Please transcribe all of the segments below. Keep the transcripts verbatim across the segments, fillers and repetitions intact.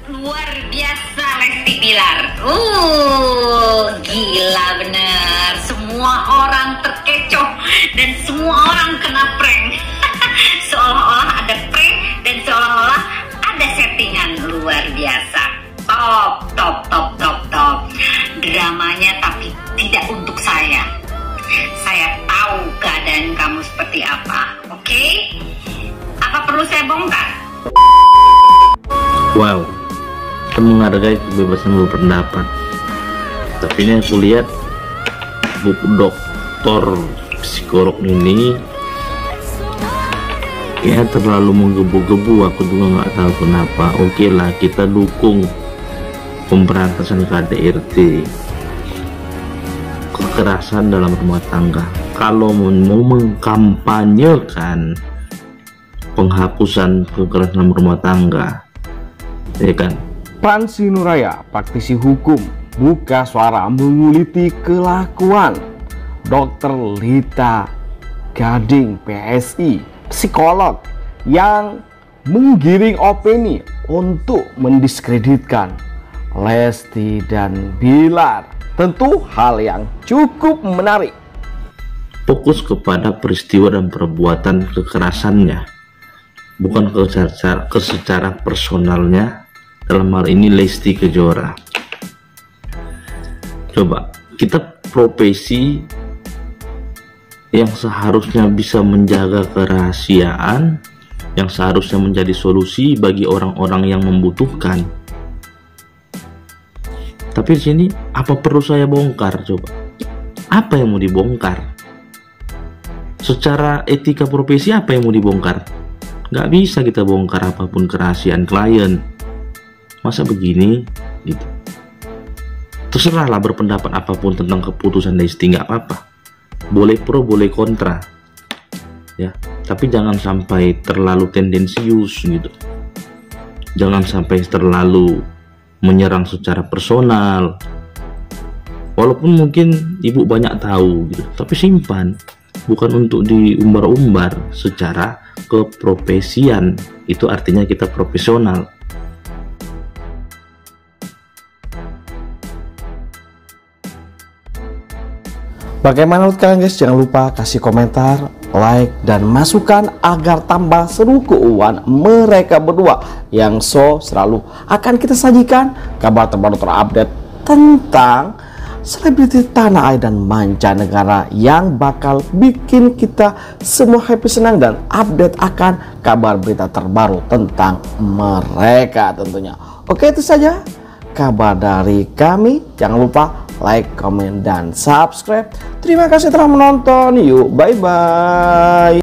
Luar biasa Lesti Bilar. Uh, gila bener. Semua orang terkecoh dan semua orang kena prank. Seolah-olah ada prank dan seolah-olah ada settingan. Luar biasa. Top, top, top, top, top. Dramanya tapi tidak untuk saya. Saya tahu keadaan kamu seperti apa. Oke? Okay? Apa perlu saya bongkar? Wow, kita menghargai kebebasan berpendapat. Tapi ini aku lihat buku doktor psikolog ini ya terlalu menggebu-gebu. Aku juga nggak tahu kenapa. Oke lah, kita dukung pemberantasan K D R T, kekerasan dalam rumah tangga. Kalau mau mengkampanyekan penghapusan kekerasan dalam rumah tangga, ya kan? Pan Sinuraya, praktisi hukum, buka suara menguliti kelakuan Dokter Lita Gading, P S I, psikolog yang menggiring opini untuk mendiskreditkan Lesti dan Bilar. Tentu hal yang cukup menarik. Fokus kepada peristiwa dan perbuatan kekerasannya, bukan ke secara, ke secara personalnya. Dalam hal ini Lesti Kejora. Coba kita profesi yang seharusnya bisa menjaga kerahasiaan, yang seharusnya menjadi solusi bagi orang-orang yang membutuhkan. Tapi di sini apa perlu saya bongkar? Coba apa yang mau dibongkar? Secara etika profesi apa yang mau dibongkar? Nggak bisa kita bongkar apapun kerahasiaan klien. Masa begini gitu? Terserahlah berpendapat apapun tentang keputusan Lesti, nggak apa-apa. Boleh pro, boleh kontra, ya. Tapi jangan sampai terlalu tendensius gitu. Jangan sampai terlalu menyerang secara personal. Walaupun mungkin ibu banyak tahu gitu, tapi simpan. Bukan untuk diumbar-umbar secara keprofesian. Itu artinya kita profesional. Bagaimana menurut kalian guys? Jangan lupa kasih komentar, like, dan masukan agar tambah seru keuangan mereka berdua yang so selalu akan kita sajikan kabar terbaru terupdate tentang selebriti tanah air dan mancanegara yang bakal bikin kita semua happy, senang, dan update akan kabar berita terbaru tentang mereka tentunya. Oke, itu saja kabar dari kami. Jangan lupa like, komen, dan subscribe. Terima kasih telah menonton. Yuk, bye-bye.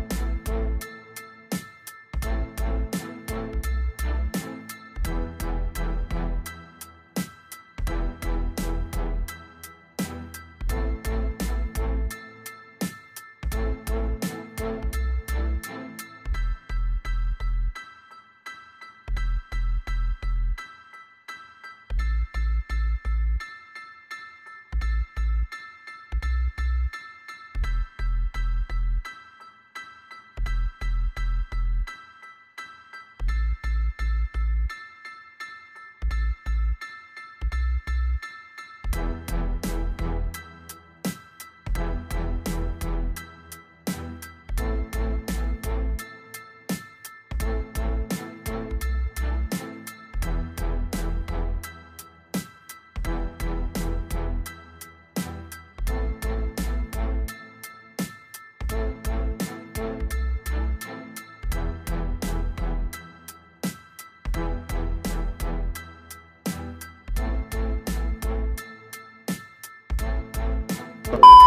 You